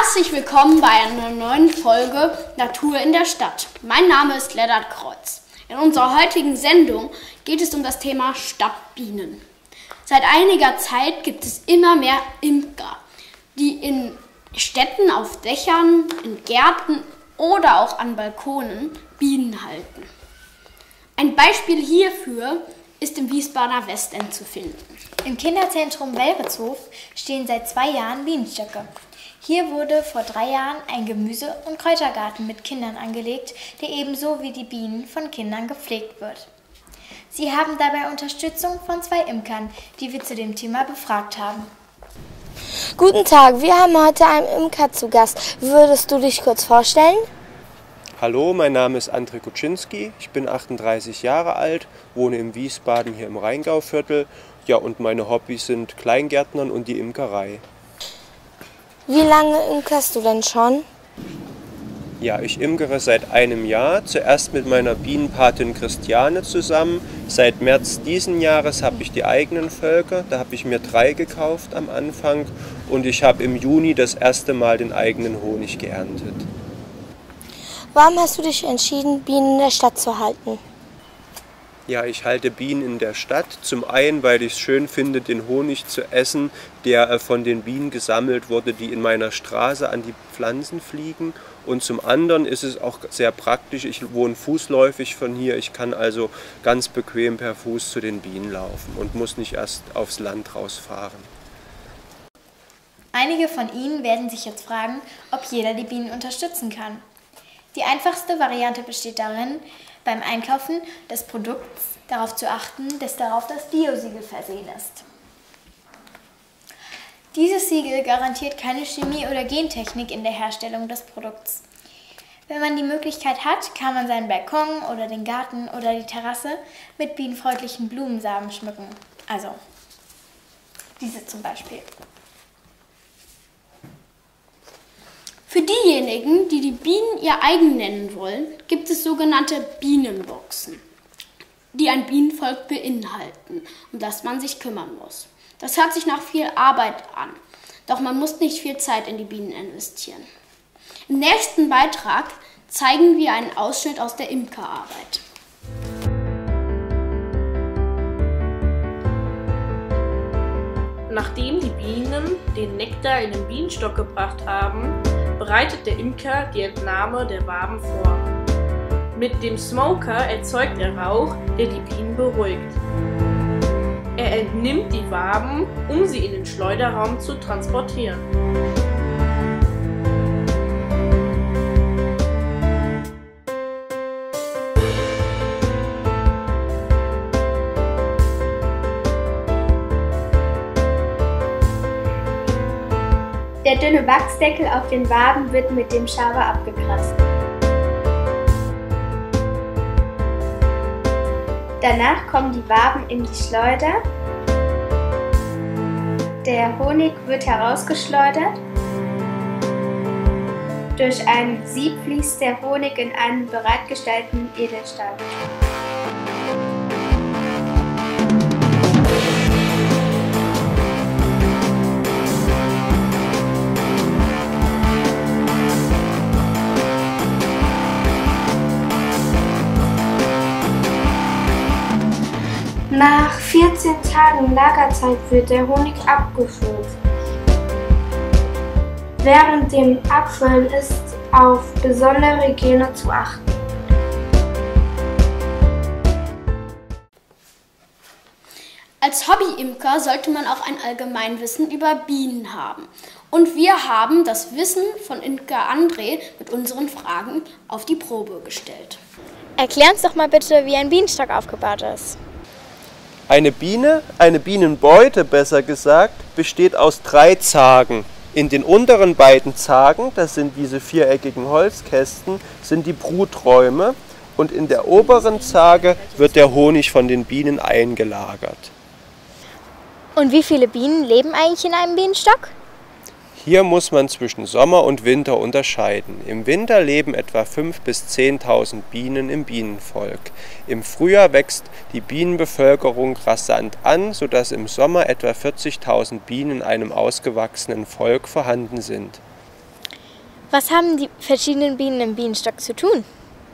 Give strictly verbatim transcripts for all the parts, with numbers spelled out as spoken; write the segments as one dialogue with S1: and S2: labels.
S1: Herzlich willkommen bei einer neuen Folge Natur in der Stadt. Mein Name ist Lennart Kreuz. In unserer heutigen Sendung geht es um das Thema Stadtbienen. Seit einiger Zeit gibt es immer mehr Imker, die in Städten auf Dächern, in Gärten oder auch an Balkonen Bienen halten. Ein Beispiel hierfür ist im Wiesbadener Westend zu finden.
S2: Im Kinderzentrum Welritzhof stehen seit zwei Jahren Bienenstöcke. Hier wurde vor drei Jahren ein Gemüse- und Kräutergarten mit Kindern angelegt, der ebenso wie die Bienen von Kindern gepflegt wird. Sie haben dabei Unterstützung von zwei Imkern, die wir zu dem Thema befragt haben.
S3: Guten Tag, wir haben heute einen Imker zu Gast. Würdest du dich kurz vorstellen?
S4: Hallo, mein Name ist André Kuczynski, ich bin achtunddreißig Jahre alt, wohne in Wiesbaden hier im Rheingauviertel. Ja, und meine Hobbys sind Kleingärtnern und die Imkerei.
S3: Wie lange imkerst du denn schon?
S4: Ja, ich imkere seit einem Jahr, zuerst mit meiner Bienenpatin Christiane zusammen. Seit März diesen Jahres habe ich die eigenen Völker, da habe ich mir drei gekauft am Anfang und ich habe im Juni das erste Mal den eigenen Honig geerntet.
S3: Warum hast du dich entschieden, Bienen in der Stadt zu halten?
S4: Ja, ich halte Bienen in der Stadt. Zum einen, weil ich es schön finde, den Honig zu essen, der von den Bienen gesammelt wurde, die in meiner Straße an die Pflanzen fliegen. Und zum anderen ist es auch sehr praktisch. Ich wohne fußläufig von hier. Ich kann also ganz bequem per Fuß zu den Bienen laufen und muss nicht erst aufs Land rausfahren.
S2: Einige von Ihnen werden sich jetzt fragen, ob jeder die Bienen unterstützen kann. Die einfachste Variante besteht darin, beim Einkaufen des Produkts darauf zu achten, dass darauf das Bio-Siegel versehen ist. Dieses Siegel garantiert keine Chemie- oder Gentechnik in der Herstellung des Produkts. Wenn man die Möglichkeit hat, kann man seinen Balkon oder den Garten oder die Terrasse mit bienenfreundlichen Blumensamen schmücken. Also diese zum Beispiel.
S1: Für diejenigen, die die Bienen ihr eigen nennen wollen, gibt es sogenannte Bienenboxen, die ein Bienenvolk beinhalten, um das man sich kümmern muss. Das hört sich nach viel Arbeit an, doch man muss nicht viel Zeit in die Bienen investieren. Im nächsten Beitrag zeigen wir einen Ausschnitt aus der Imkerarbeit.
S5: Nachdem die Bienen den Nektar in den Bienenstock gebracht haben, bereitet der Imker die Entnahme der Waben vor. Mit dem Smoker erzeugt er Rauch, der die Bienen beruhigt. Er entnimmt die Waben, um sie in den Schleuderraum zu transportieren.
S6: Der dünne Wachsdeckel auf den Waben wird mit dem Schaber abgekratzt. Danach kommen die Waben in die Schleuder. Der Honig wird herausgeschleudert. Durch ein Sieb fließt der Honig in einen bereitgestellten Edelstahl.
S7: Nach vierzehn Tagen Lagerzeit wird der Honig abgefüllt. Während dem Abfüllen ist auf besondere Hygiene zu achten.
S1: Als Hobby-Imker sollte man auch ein Allgemeinwissen über Bienen haben. Und wir haben das Wissen von Imker André mit unseren Fragen auf die Probe gestellt.
S2: Erklär uns doch mal bitte, wie ein Bienenstock aufgebaut ist.
S4: Eine Biene, eine Bienenbeute besser gesagt, besteht aus drei Zagen. In den unteren beiden Zagen, das sind diese viereckigen Holzkästen, sind die Bruträume und in der oberen Zage wird der Honig von den Bienen eingelagert.
S2: Und wie viele Bienen leben eigentlich in einem Bienenstock?
S4: Hier muss man zwischen Sommer und Winter unterscheiden. Im Winter leben etwa fünftausend bis zehntausend Bienen im Bienenvolk. Im Frühjahr wächst die Bienenbevölkerung rasant an, sodass im Sommer etwa vierzigtausend Bienen in einem ausgewachsenen Volk vorhanden sind.
S2: Was haben die verschiedenen Bienen im Bienenstock zu tun?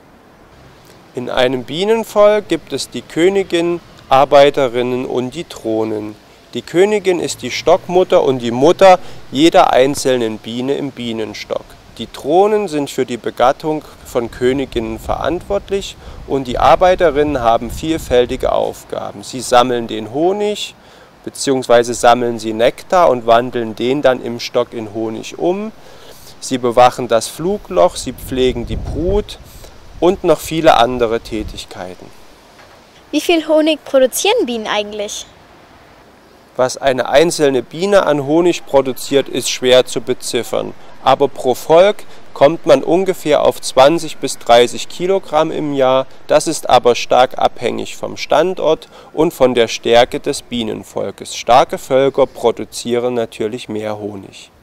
S4: In einem Bienenvolk gibt es die Königin, Arbeiterinnen und die Drohnen. Die Königin ist die Stockmutter und die Mutter jeder einzelnen Biene im Bienenstock. Die Drohnen sind für die Begattung von Königinnen verantwortlich und die Arbeiterinnen haben vielfältige Aufgaben. Sie sammeln den Honig bzw. sammeln sie Nektar und wandeln den dann im Stock in Honig um. Sie bewachen das Flugloch, sie pflegen die Brut und noch viele andere Tätigkeiten.
S2: Wie viel Honig produzieren Bienen eigentlich?
S4: Was eine einzelne Biene an Honig produziert, ist schwer zu beziffern. Aber pro Volk kommt man ungefähr auf zwanzig bis dreißig Kilogramm im Jahr. Das ist aber stark abhängig vom Standort und von der Stärke des Bienenvolkes. Starke Völker produzieren natürlich mehr Honig.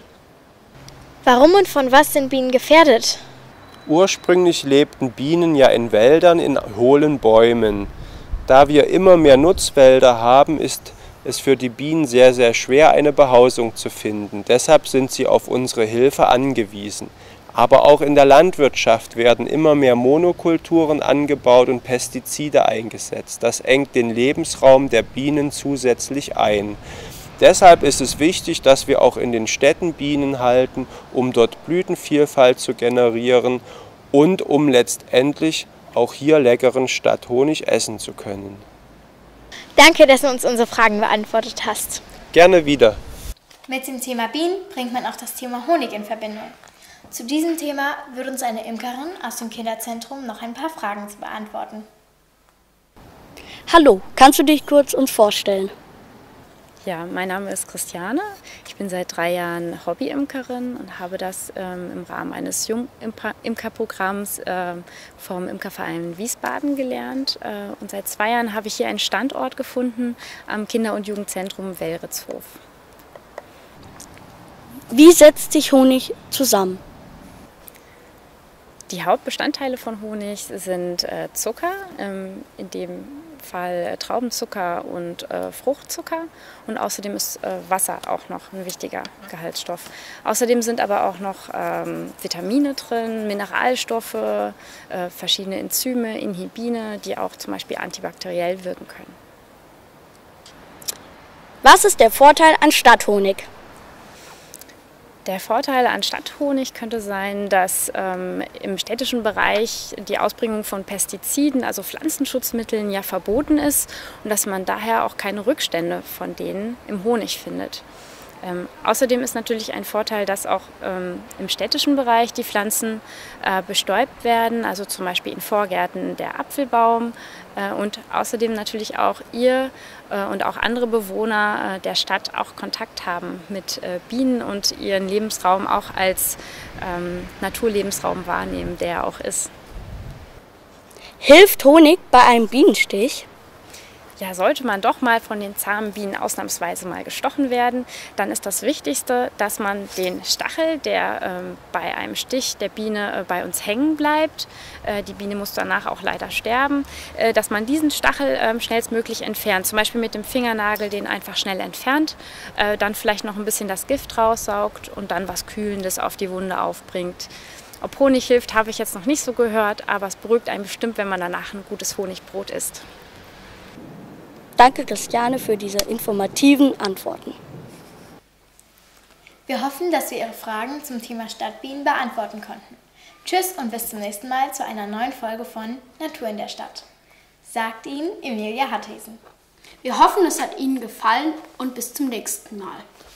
S2: Warum und von was sind Bienen gefährdet?
S4: Ursprünglich lebten Bienen ja in Wäldern, in hohlen Bäumen. Da wir immer mehr Nutzwälder haben, ist es für die Bienen sehr, sehr schwer, eine Behausung zu finden. Deshalb sind sie auf unsere Hilfe angewiesen. Aber auch in der Landwirtschaft werden immer mehr Monokulturen angebaut und Pestizide eingesetzt. Das engt den Lebensraum der Bienen zusätzlich ein. Deshalb ist es wichtig, dass wir auch in den Städten Bienen halten, um dort Blütenvielfalt zu generieren und um letztendlich auch hier leckeren Stadthonig essen zu können.
S2: Danke, dass du uns unsere Fragen beantwortet hast.
S4: Gerne wieder.
S2: Mit dem Thema Bienen bringt man auch das Thema Honig in Verbindung. Zu diesem Thema wird uns eine Imkerin aus dem Kinderzentrum noch ein paar Fragen beantworten.
S1: Hallo, kannst du dich kurz uns vorstellen?
S8: Ja, mein Name ist Christiane. Ich bin seit drei Jahren Hobby-Imkerin und habe das ähm, im Rahmen eines Jung-Imker-Programms äh, vom Imkerverein Wiesbaden gelernt. Äh, und seit zwei Jahren habe ich hier einen Standort gefunden am Kinder- und Jugendzentrum Wellritzhof.
S1: Wie setzt sich Honig zusammen?
S8: Die Hauptbestandteile von Honig sind äh, Zucker, ähm, in dem Fall Traubenzucker und äh, Fruchtzucker, und außerdem ist äh, Wasser auch noch ein wichtiger Gehaltsstoff. Außerdem sind aber auch noch ähm, Vitamine drin, Mineralstoffe, äh, verschiedene Enzyme, Inhibine, die auch zum Beispiel antibakteriell wirken können.
S1: Was ist der Vorteil an Stadthonig?
S8: Der Vorteil an Stadthonig könnte sein, dass ähm, im städtischen Bereich die Ausbringung von Pestiziden, also Pflanzenschutzmitteln, ja verboten ist und dass man daher auch keine Rückstände von denen im Honig findet. Ähm, außerdem ist natürlich ein Vorteil, dass auch ähm, im städtischen Bereich die Pflanzen äh, bestäubt werden, also zum Beispiel in Vorgärten der Apfelbaum, äh, und außerdem natürlich auch ihr äh, und auch andere Bewohner äh, der Stadt auch Kontakt haben mit äh, Bienen und ihren Lebensraum auch als ähm, Naturlebensraum wahrnehmen, der auch ist.
S1: Hilft Honig bei einem Bienenstich?
S8: Ja, sollte man doch mal von den zahmen Bienen ausnahmsweise mal gestochen werden, dann ist das Wichtigste, dass man den Stachel, der ähm, bei einem Stich der Biene äh, bei uns hängen bleibt, äh, die Biene muss danach auch leider sterben, äh, dass man diesen Stachel äh, schnellstmöglich entfernt, zum Beispiel mit dem Fingernagel den einfach schnell entfernt, äh, dann vielleicht noch ein bisschen das Gift raussaugt und dann was Kühlendes auf die Wunde aufbringt. Ob Honig hilft, habe ich jetzt noch nicht so gehört, aber es beruhigt einen bestimmt, wenn man danach ein gutes Honigbrot isst.
S1: Danke, Christiane, für diese informativen Antworten.
S2: Wir hoffen, dass wir Ihre Fragen zum Thema Stadtbienen beantworten konnten. Tschüss und bis zum nächsten Mal zu einer neuen Folge von Natur in der Stadt. Sagt Ihnen Emilia Hattesen.
S1: Wir hoffen, es hat Ihnen gefallen und bis zum nächsten Mal.